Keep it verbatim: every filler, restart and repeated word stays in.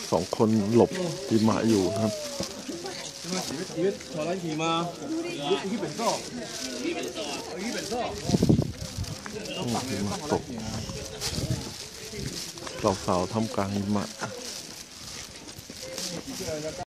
สองคนหลบหิมะอยู่ครับหิมะตกสาวๆทำกลางหิมะ